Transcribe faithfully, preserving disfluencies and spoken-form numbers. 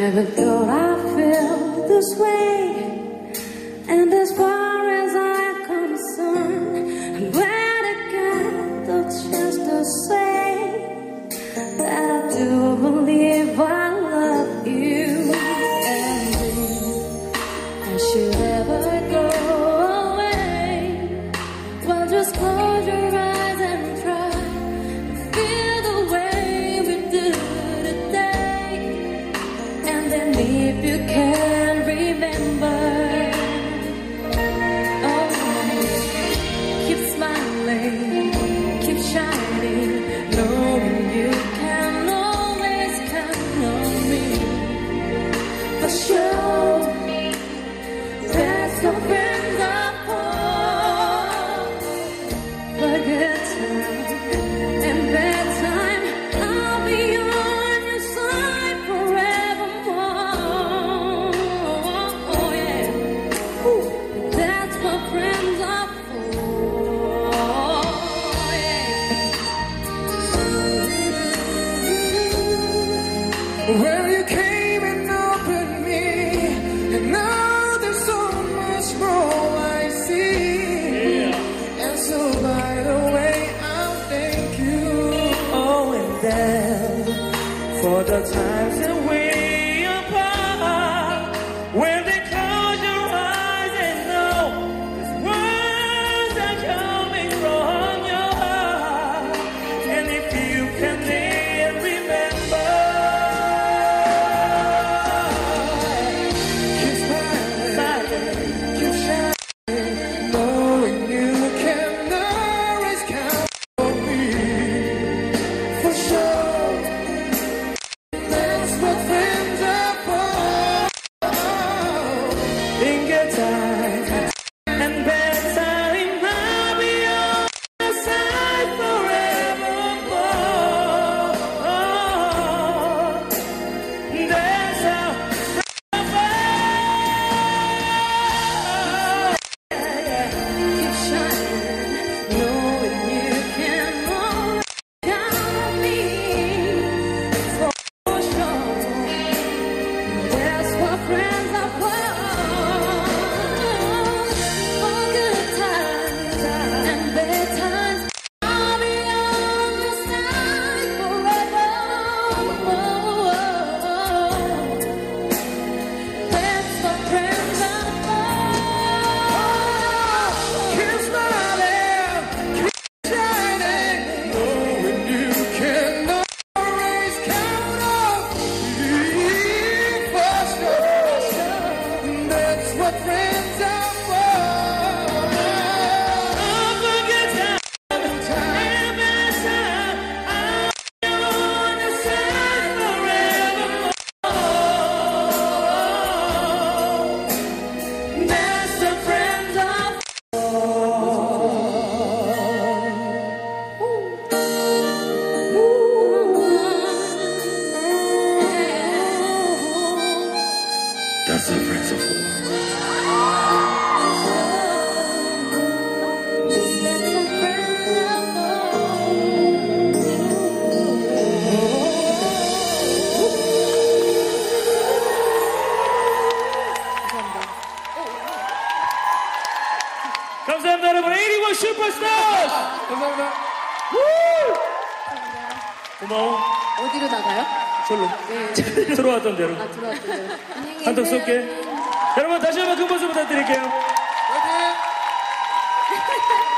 never thought I'd feel this way. And as far as I'm concerned, I'm glad I got the chance to say that I do believe I love you. And if I should ever go away, well, just close your eyes and try to feel the way we do today. And then if you can remember, oh, keep smiling, keep shining, knowing you can always count on me. For sure, that's no friends are for. For good time and bad time, I'll be on your side forevermore. Oh yeah, ooh, that's what friends are for. Yeah. Well, you came and opened me, and now there's so much more I see. Yeah. And so, by the way, I'll thank you. Oh, and then for the times that we apart, when they close your eyes and know these words are coming from your heart. And if you can then remember, keep smiling, keep shining, knowing you can always count on me. For sure, that's what friends are for. In good times and bad times, I'll be on your side forevermore. That's how Keep shining, knowing you can always count on me. For sure, that's what friends are for. For good times and bad times, I'll be on your side forever. That's what friends are for. keep smiling, keep shining, knowing you can always count on me. For sure, that's what friends are for. For good times and bad times, I'll be on your side forevermore. That's what friends are That's what friends are for. 감사합니다, 여러분. 에이티원 슈퍼스타즈! 감사합니다. 고마워. 어디로 나가요? 절로. 네. 들어왔던 대로. 아, 들어왔어요. 안녕히 한턱 계세요. 쏠게. 여러분, 다시 한번 큰 박수 부탁드릴게요. 화이팅!